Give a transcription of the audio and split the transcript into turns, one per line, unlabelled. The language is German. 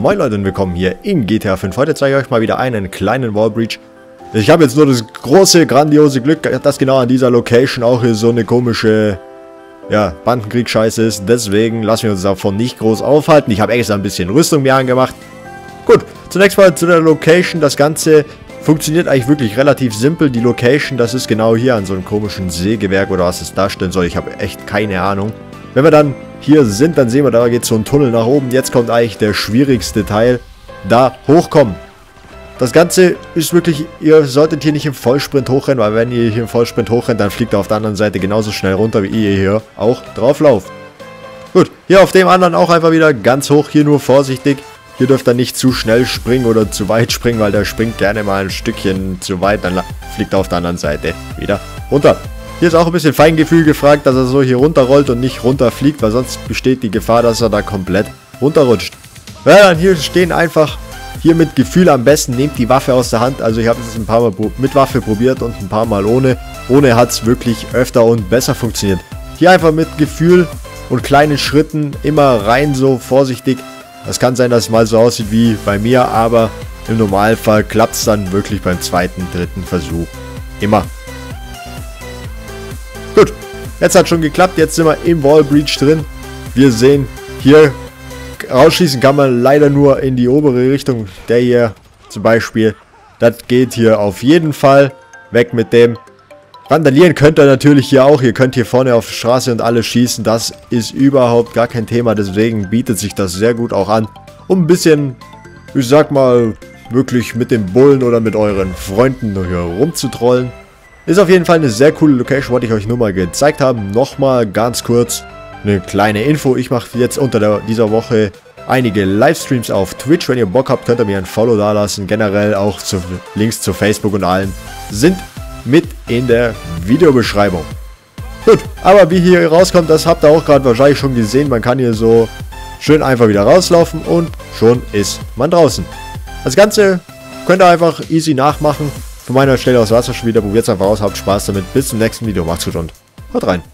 Moin Leute und willkommen hier in GTA 5. Heute zeige ich euch mal wieder einen kleinen Wallbreach. Ich habe jetzt nur das große, grandiose Glück, dass genau an dieser Location auch hier so eine komische, ja, Bandenkrieg-Scheiße ist. Deswegen lassen wir uns davon nicht groß aufhalten. Ich habe extra ein bisschen Rüstung mir angemacht. Gut, zunächst mal zu der Location. Das Ganze funktioniert eigentlich wirklich relativ simpel. Die Location, das ist genau hier an so einem komischen Sägewerk oder was es darstellen soll. Ich habe echt keine Ahnung. Wenn wir dann hier sind, dann sehen wir, da geht so ein Tunnel nach oben. Jetzt kommt eigentlich der schwierigste Teil. Da hochkommen. Das Ganze ist wirklich, ihr solltet hier nicht im Vollsprint hochrennen, weil wenn ihr hier im Vollsprint hochrennt, dann fliegt er auf der anderen Seite genauso schnell runter, wie ihr hier auch drauf lauft. Gut, hier auf dem anderen auch einfach wieder ganz hoch, hier nur vorsichtig. Hier dürft ihr nicht zu schnell springen oder zu weit springen, weil der springt gerne mal ein Stückchen zu weit, dann fliegt er auf der anderen Seite wieder runter. Hier ist auch ein bisschen Feingefühl gefragt, dass er so hier runterrollt und nicht runterfliegt, weil sonst besteht die Gefahr, dass er da komplett runterrutscht. Ja, dann hier stehen einfach, hier mit Gefühl am besten, nehmt die Waffe aus der Hand. Also ich habe es ein paar Mal mit Waffe probiert und ein paar Mal ohne. Ohne hat es wirklich öfter und besser funktioniert. Hier einfach mit Gefühl und kleinen Schritten immer rein, so vorsichtig. Das kann sein, dass es mal so aussieht wie bei mir, aber im Normalfall klappt es dann wirklich beim zweiten, dritten Versuch. Immer. Gut, jetzt hat schon geklappt, jetzt sind wir im Wallbreach drin. Wir sehen, hier rausschießen kann man leider nur in die obere Richtung. Der hier zum Beispiel, das geht hier auf jeden Fall. Weg mit dem. Randalieren könnt ihr natürlich hier auch. Ihr könnt hier vorne auf der Straße und alles schießen. Das ist überhaupt gar kein Thema. Deswegen bietet sich das sehr gut auch an, um ein bisschen, ich sag mal, wirklich mit dem Bullen oder mit euren Freunden hier rumzutrollen. Ist auf jeden Fall eine sehr coole Location, wollte ich euch nur mal gezeigt haben. Nochmal ganz kurz eine kleine Info. Ich mache jetzt unter dieser Woche einige Livestreams auf Twitch. Wenn ihr Bock habt, könnt ihr mir ein Follow dalassen. Generell auch Links zu Facebook und allem sind mit in der Videobeschreibung. Gut, aber wie hier rauskommt, das habt ihr auch gerade wahrscheinlich schon gesehen. Man kann hier so schön einfach wieder rauslaufen und schon ist man draußen. Das Ganze könnt ihr einfach easy nachmachen. Von meiner Stelle aus war es schon wieder. Probiert es einfach aus, habt Spaß damit. Bis zum nächsten Video. Macht's gut und haut rein.